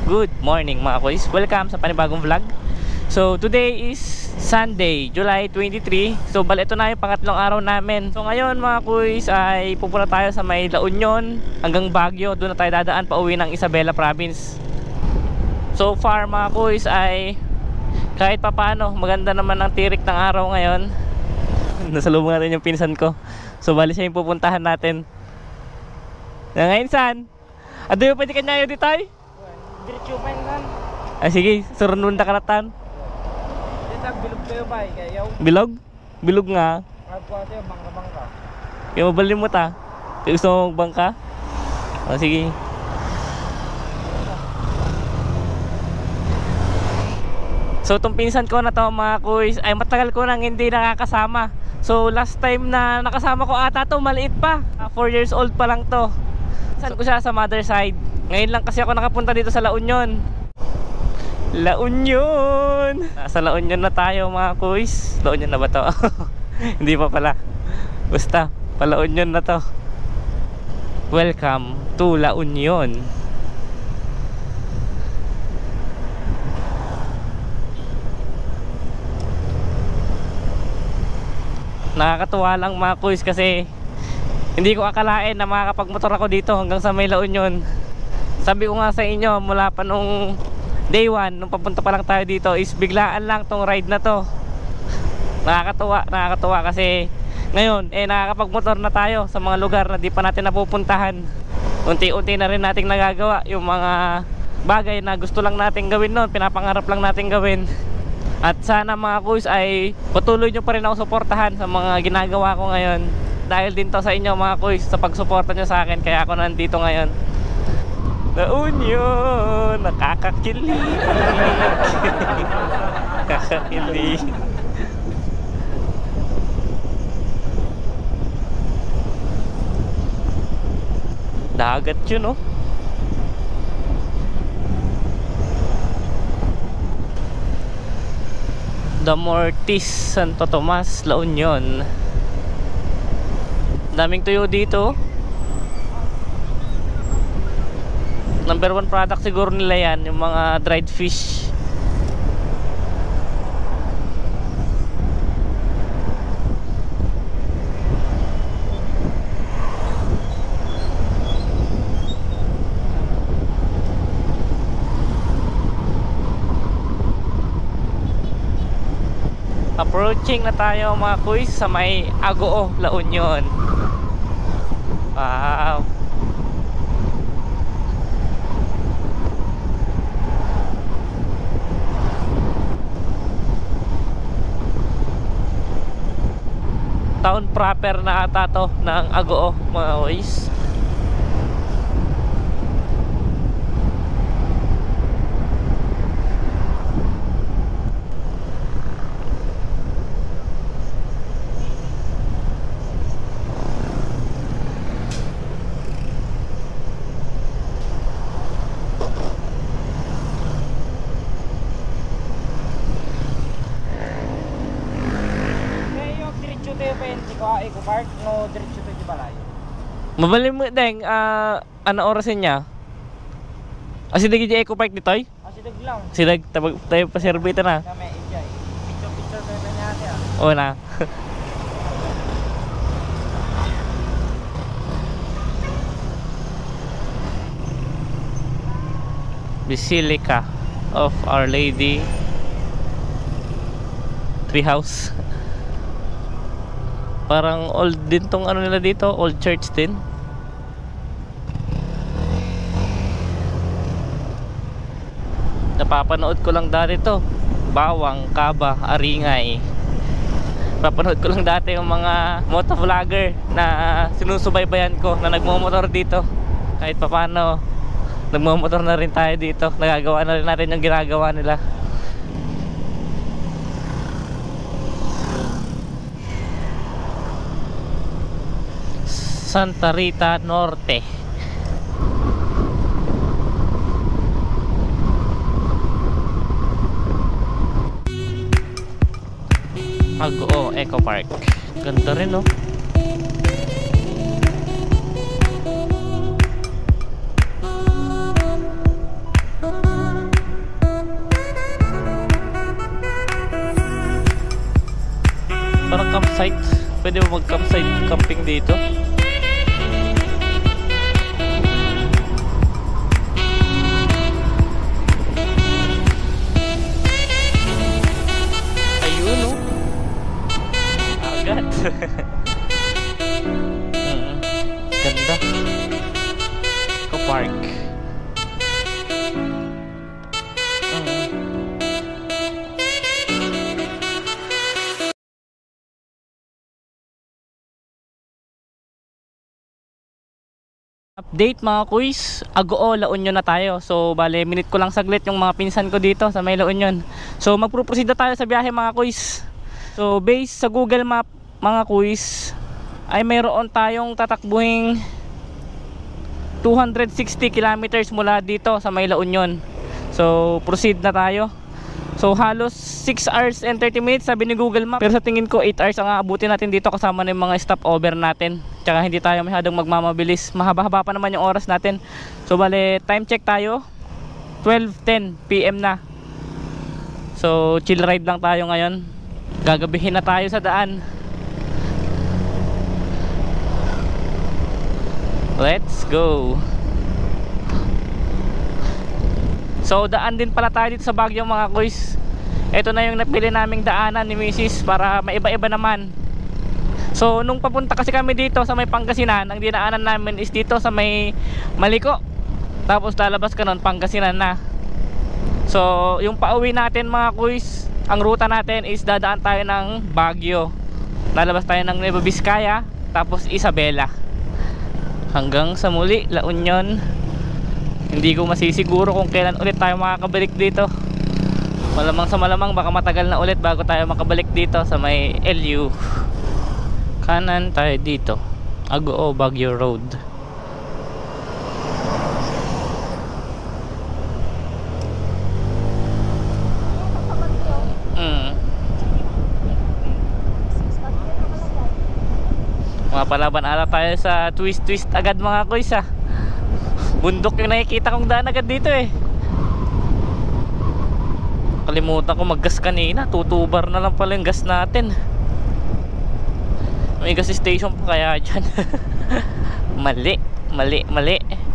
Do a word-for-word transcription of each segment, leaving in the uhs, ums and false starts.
Good morning mga kuys, welcome sa panibagong vlog. So today is Sunday, July twenty-three. So bali ito na yung pangatlong araw namin. So ngayon mga kuys ay pupunta tayo sa may La Union hanggang Baguio. Doon na tayo dadaan pa uwi ng Isabela Province. So far mga kuys ay kahit papano maganda naman ang tirik ng araw ngayon. Nasalubong natin yung pinsan ko. So bali siya yung pupuntahan natin. Ngayon san? Ado yung pwede kanyayo dito ay? Diretso pa yun kan? Ah sige, surunod na karatan. Dito bilog kayo ba? Kayaw? Bilog? Bilog nga. Kapwa tayo, bangka-bangka. Kaya mabalim mo ta. Kaya gusto mo magbangka? O sige. So itong pinsan ko na to mga kuys ay matagal ko nang hindi nakakasama. So last time na nakasama ko ata to maliit pa, four years old pa lang to. Saan ko siya sa mother side. Ngayon lang kasi ako nakapunta dito sa La Union. La Union! Nasa La Union na tayo mga kuys. La Union na ba to? Hindi pa pala. Basta, pa La Union na to. Welcome to La Union. Nakakatuwa lang mga kuys kasi hindi ko akalain na makakapagmotor ako dito hanggang sa may La Union. Sabi ko nga sa inyo mula pa nung day one, nung papunta pa lang tayo dito, is biglaan lang tong ride na to. Nakakatuwa, nakakatuwa kasi ngayon eh nakakapagmotor na tayo sa mga lugar na di pa natin napupuntahan. Unti-unti na rin nating nagagawa yung mga bagay na gusto lang nating gawin noon, pinapangarap lang nating gawin. At sana mga kuys ay patuloy nyo pa rin ako suportahan sa mga ginagawa ko ngayon. Dahil din to sa inyo mga kuys, sa pagsuporta nyo sa akin, kaya ako nandito ngayon. La Union, nakakakilig. Nakakakilig. Dagat yun, oh. The Mortis, Santo Tomas, La Union. Daming tuyo dito. Number one product siguro nila yan, yung mga dried fish. Approaching na tayo mga kuys sa may Agoo, La Union. Wow. Town proper na ata to ng Agoo mga kuys. Eco Park no diretso to di balay. Mabalim mo deng uh, ano orasin niya? Asi dagi di Eco Park ditoy? Asi dag lang. Sidag tabag tayo pa serbita na. Kami enjoy. Picture picture tayo na niya. Oo na. Basilica of Our Lady Treehouse. Parang old din tong ano nila dito, old church din. Napapanood ko lang dati to, Bawang, Kaba, Aringay. Napapanood ko lang dati yung mga motovlogger na sinusubaybayan ko na nagmumotor dito. Kahit papano nagmumotor na rin tayo dito, nagagawa na rin natin yung ginagawa nila. Santa Rita Norte. Agoo Eco Park. Ganda rin, no? campsite. Pwede mo mag-campsite camping dito. Ayun oh. Agad. mm, ganda. Eco-park. Update mga kuys, Agoo, La Union na tayo. So bale, minute ko lang saglit yung mga pinsan ko dito sa may La Union. So magpuproceed na tayo sa biyahe mga kuys. So based sa Google Map mga kuys, ay mayroon tayong tatakbuhing two hundred sixty kilometers mula dito sa may La Union. So proceed na tayo. So halos six hours and thirty minutes sabi ni Google Map. Pero sa tingin ko eight hours ang aabutin natin dito kasama na yung mga stopover natin. Tsaka hindi tayo masyadong magmamabilis. Mahaba-haba pa naman yung oras natin. So bale, time check tayo. twelve ten p m na. So chill ride lang tayo ngayon. Gagabihin na tayo sa daan. Let's go. So daan din pala tayo dito sa Baguio mga kuys. Ito na yung napili naming daanan ni Missus para maiba-iba naman. So nung papunta kasi kami dito sa may Pangasinan, ang dinaanan namin is dito sa may Maliko. Tapos lalabas ka nun, Pangasinan na. So yung pauwi natin mga kuys, ang ruta natin is dadaan tayo ng Baguio. Lalabas tayo ng Nueva Vizcaya, tapos Isabela. Hanggang sa muli, La Union. Hindi ko masisiguro kung kailan ulit tayo makakabalik dito. Malamang sa malamang baka matagal na ulit bago tayo makabalik dito sa may L U. Kanan tayo dito, Agoo, Baguio Road. Mm. Mapalaban ala tayo sa twist twist agad mga kuys ah. Bundok yung nakikita kong daan agad dito eh. Kalimutan ko mag-gas kanina. Tutubar na lang pala yung gas natin. May gas station pa kaya dyan. Mali, mali, mali.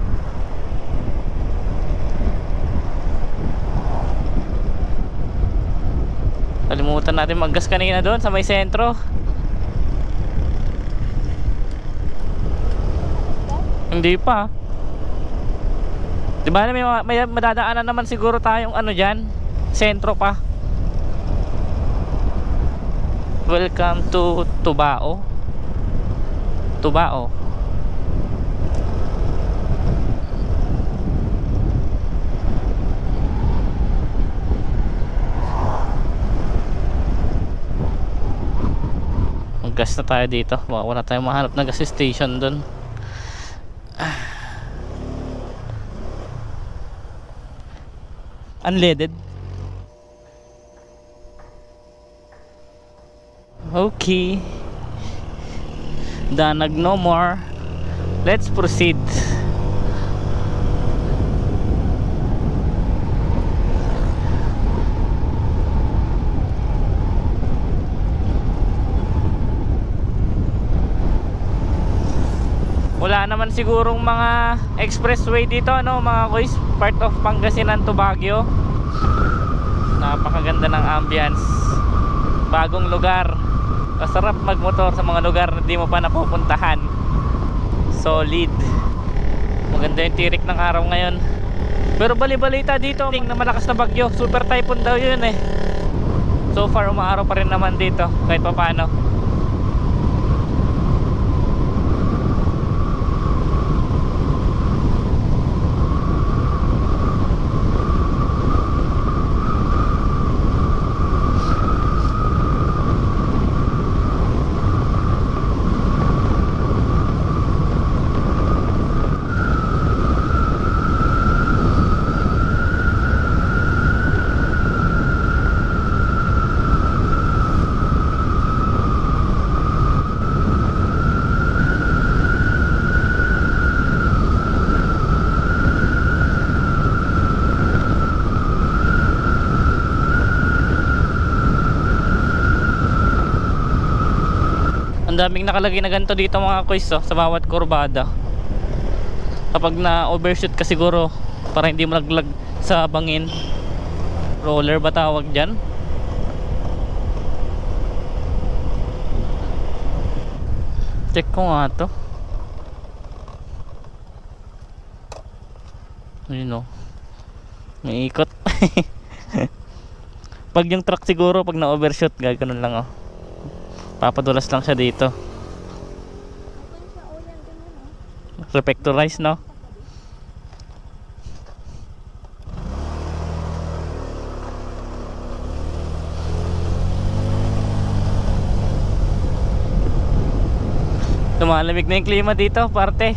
Kalimutan natin mag-gas kanina doon sa may sentro. Hindi pa. Diba may, may madadaanan naman siguro tayong ano dyan, sentro pa. Welcome to Tubao. Tubao. Mag-gas na tayo dito. Baka wala tayong mahanap na gas station dun. Unleaded. Okay. Danag no more. Let's proceed. Wala naman sigurong mga expressway dito, no mga kuys, part of Pangasinan to Baguio. Napakaganda ng ambience. Bagong lugar. Masarap magmotor sa mga lugar na di mo pa napupuntahan. Solid. Maganda yung tirik ng araw ngayon. Pero bali-balita dito ting na malakas na bagyo. Super typhoon daw yun eh. So far umaaraw pa rin naman dito kahit pa paano. Ang daming nakalagay na ganito dito mga kuys, oh, sa bawat kurbada. Kapag na overshoot ka siguro, para hindi malaglag sa bangin. Roller ba tawag dyan? Check ko nga to. Ayun, oh. May ikot. Pag yung truck siguro, pag na overshoot, gagano'n lang, oh. Papadulas lang siya dito. Reflectorize, no? Lumalamig na yung klima dito, parte.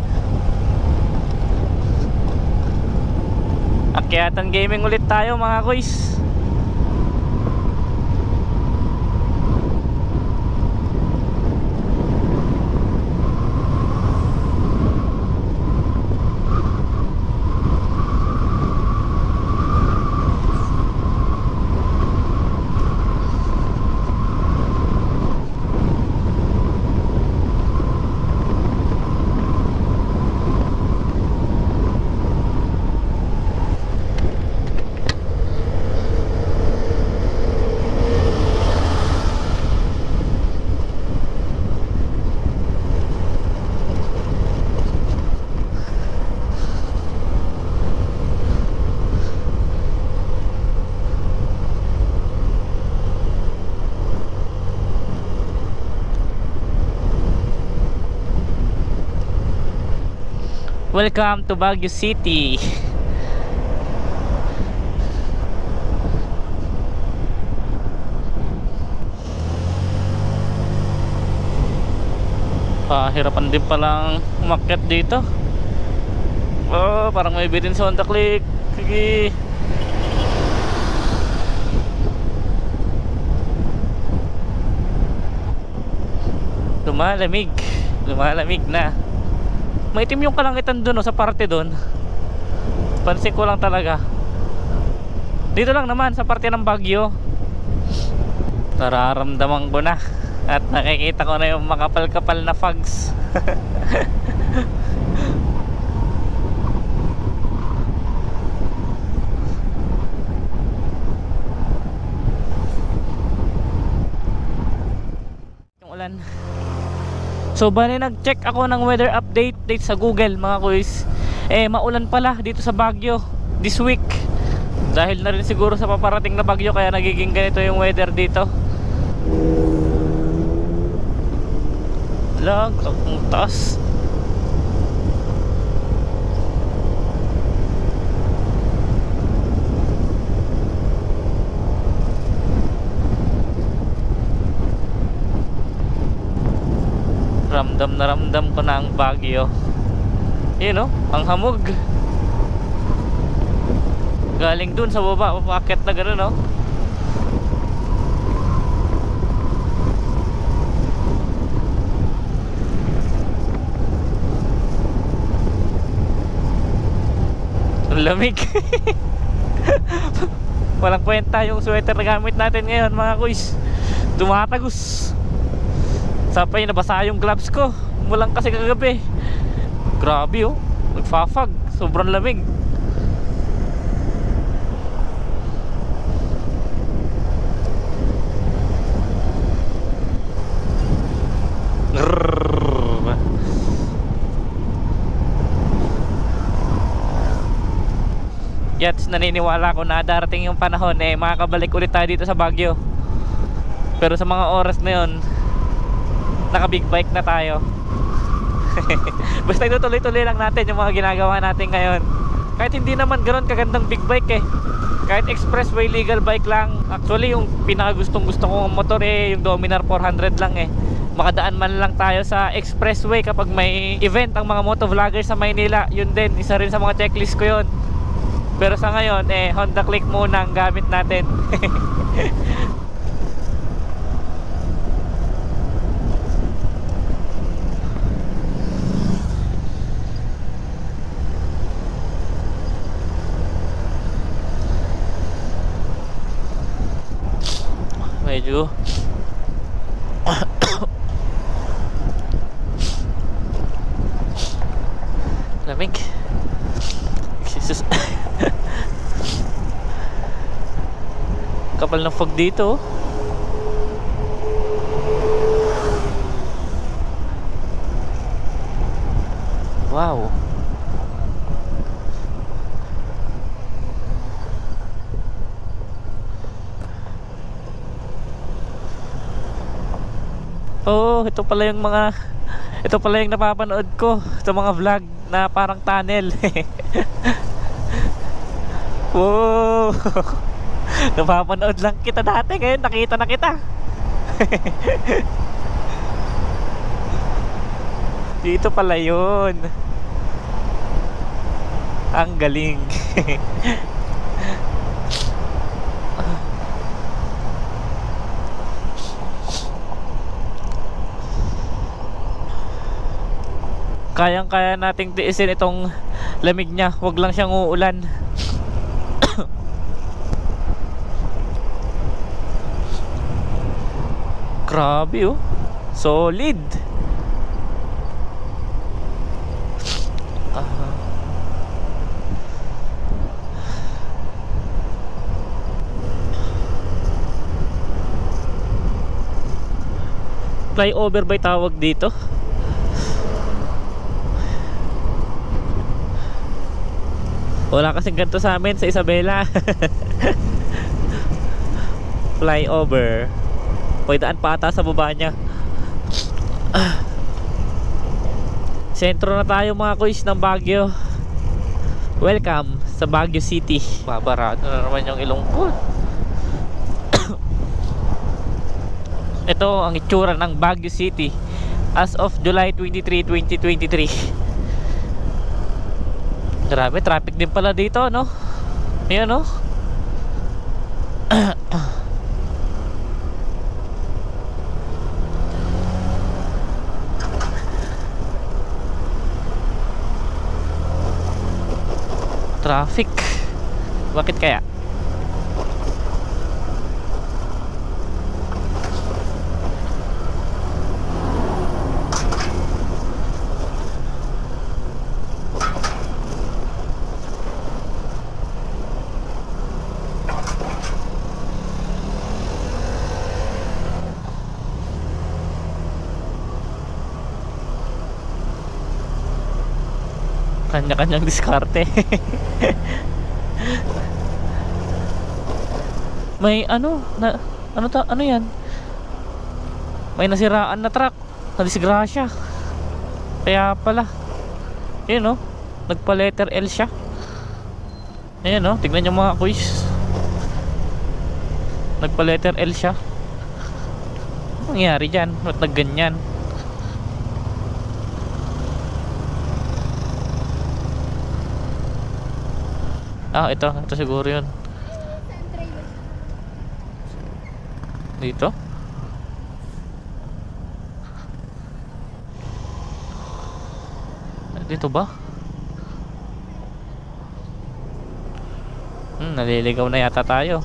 Akyatan gaming ulit tayo mga kuys. Welcome to Baguio City. Pahirapan din palang umakyat dito. Oh, parang may bitin sa Honda Click. Sige. Lumalamig. Lumalamig na. Maitim yung kalangitan dun, oh, sa parte dun. Pansin ko lang talaga. Dito lang naman sa parte ng Baguio. Nararamdaman ko na. At nakikita ko na yung makapal-kapal na fogs. Yung ulan. So bali nag-check ako ng weather update date sa Google mga kuys. Eh maulan pala dito sa Baguio this week. Dahil na rin siguro sa paparating na bagyo kaya nagiging ganito yung weather dito. Lag, ang taas. Ramdam na ramdam ko na ang Baguio. Yun, oh, ang hamog. Galing dun sa baba, papakit na gano'n, oh. Ang lamig. Walang kwenta yung sweater na gamit natin ngayon mga kuys. Tumatagos. Sapay nabasa yung gloves ko. Mulang kasi kagabi. Grabe, oh, nagfafag. Sobrang lamig. Yats, naniniwala ko na darating yung panahon eh makakabalik ulit tayo dito sa Baguio. Pero sa mga oras na yun, naka big bike na tayo. Basta itutuloy-tuloy lang natin yung mga ginagawa natin ngayon. Kahit hindi naman ganoon kagandang big bike eh. Kahit expressway legal bike lang. Actually yung pinakagustong gusto kong motor eh yung Dominar four hundred lang eh. Makadaan man lang tayo sa expressway kapag may event ang mga motovloggers sa Maynila. Yun din, isa rin sa mga checklist ko yun. Pero sa ngayon eh Honda Click muna ang gamit natin. Medyo Kapal ng fog dito. Wow. Oh, ito pala yung mga ito pala yung napapanood ko sa mga vlog na parang tunnel. Wow. Napapanood lang kita dati, ngayon nakita na kita. Dito pala yun. Ang galing. Kayang-kaya nating tiisin itong lamig niya. Huwag lang siyang uulan. Grabe oh. Solid. uh. Flyover ba tawag dito? Wala kasing ganito sa amin sa Isabela. Flyover. May daan pa ata sa baba niya. Sentro na tayo mga kuys ng Baguio. Welcome sa Baguio City. Babarado na naman yung ilong ko. Ito ang itsura ng Baguio City as of July twenty-third, twenty twenty-three. Grabe, traffic din pala dito, no? Ayan, no? Traffic. Bakit kaya? Kanya-kanyang diskarte. May ano na ano ta ano yan? May nasiraan na truck, na disgrasya. Kaya pala. Yun no, nagpa letter L siya. Ayan no, tignan nyo mga kuys. Nagpa letter L siya. Anong nangyari dyan? Ba't nagganyan? Ah, ito, ito siguro yun. Dito? Dito ba? Hmm, naliligaw na yata tayo.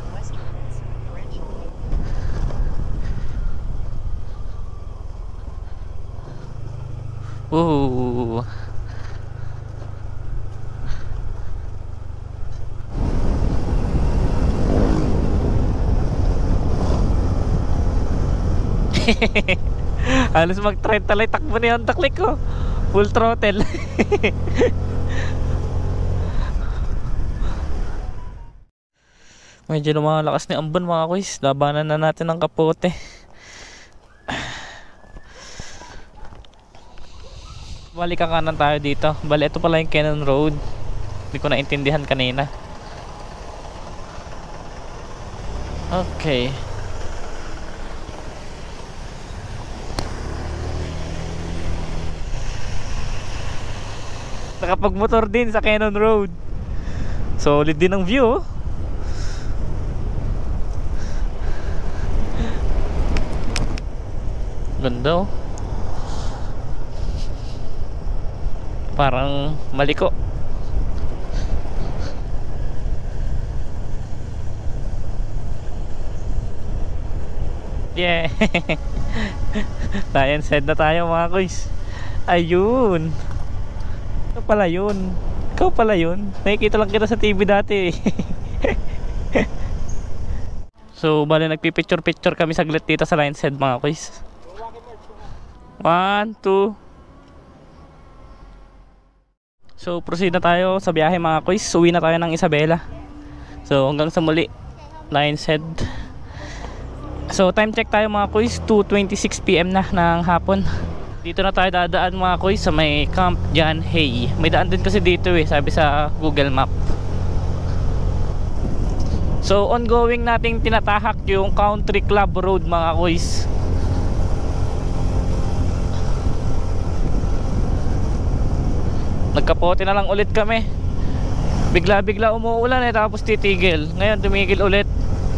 Ooh. Halos mag-try talay takbo na yung taklik ko. Full throttle. Medyo lumalakas ni ambon mga kuys. Labanan na natin ang kapote. Balik ka kanan tayo dito. Bali ito pala yung Cannon Road. Hindi ko naintindihan kanina. Okay. Nakapagmotor din sa Cannon Road. Solid din ang view oh. Ganda oh. Parang maliko. Yeah. Lion head na tayo mga kuys. Ayun. Ikaw pala yun. Ikaw pala yun. Nakikita lang kita sa T V dati. So bali nagpipicture-picture kami saglit dito sa Lion's Head mga kuys. One, two. So proceed na tayo sa biyahe mga kuys. Uwi na tayo ng Isabela. So hanggang sa muli, Lion's Head. So time check tayo mga kuys, two twenty-six p m na ng hapon. Dito na tayo dadaan mga kuys sa may Camp John Hay. May daan din kasi dito eh, sabi sa Google Map. So ongoing nating tinatahak yung Country Club Road mga kuys. Nagkapote na lang ulit kami. Bigla-bigla umuulan eh, tapos titigil. Ngayon tumigil ulit.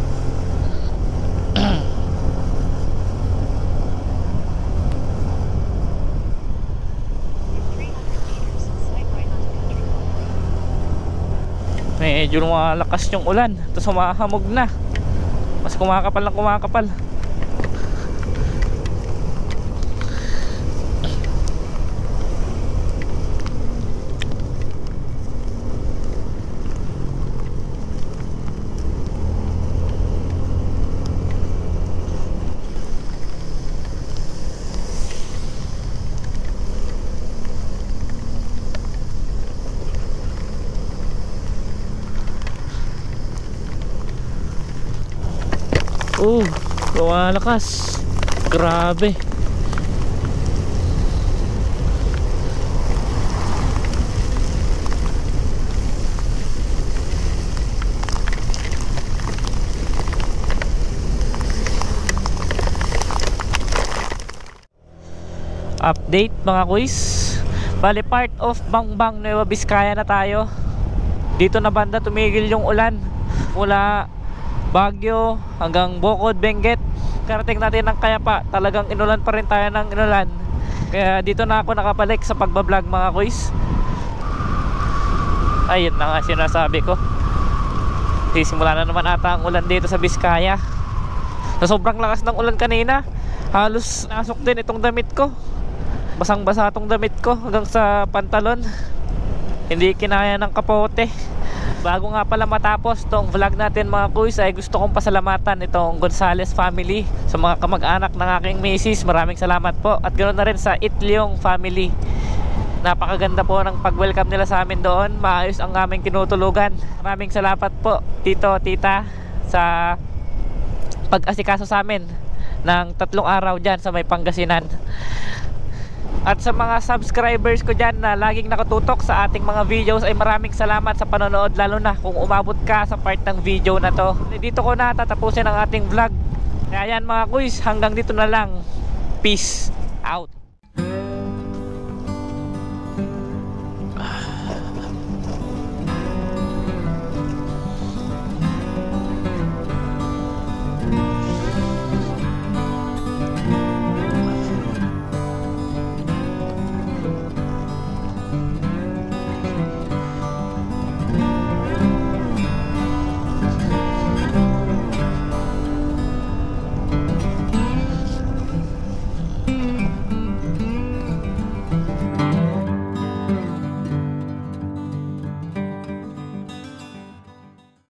Medyo lumalakas yung ulan. Tapos humahamog na. Mas kumakapal lang kumakapal. Oh, lumalakas. Grabe. Update mga kuys. Bali part of Bangbang Nueva Vizcaya na tayo. Dito na banda tumigil yung ulan. Mula Baguio hanggang Bocod, Benguet. Karating natin ng Kayapa. Talagang inulan pa rin tayo ng inulan. Kaya dito na ako nakabalik sa pagbablog mga kuys. Ayun na nga sinasabi ko. Sisimula na naman ata ang ulan dito sa Vizcaya. Sa sobrang lakas ng ulan kanina, halos nasok din itong damit ko. Basang basa itong damit ko hanggang sa pantalon. Hindi kinaya ng kapote. Bago nga pala matapos tong vlog natin mga kuys, ay gusto kong pasalamatan itong Gonzales family, sa mga kamag-anak ng aking misis. Maraming salamat po. At ganoon na rin sa Itliong family. Napakaganda po ng pag-welcome nila sa amin doon. Maayos ang aming tinutulugan. Maraming salamat po tito, tita, sa pag-asikaso sa amin ng tatlong araw dyan sa may Pangasinan. At sa mga subscribers ko dyan na laging nakatutok sa ating mga videos, ay maraming salamat sa panonood, lalo na kung umabot ka sa part ng video na to. Dito ko na tatapusin ang ating vlog. Kaya yan mga kuys, hanggang dito na lang. Peace out.